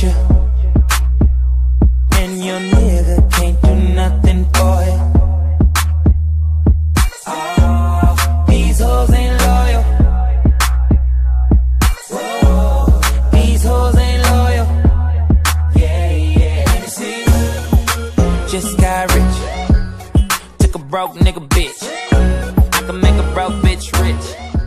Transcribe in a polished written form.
want you, and your nigga can't do nothing for it. Oh, these hoes ain't loyal. Whoa, these hoes ain't loyal. Yeah, yeah. Let me see. Just got rich. Took a broke nigga bitch. I can make a broke bitch rich.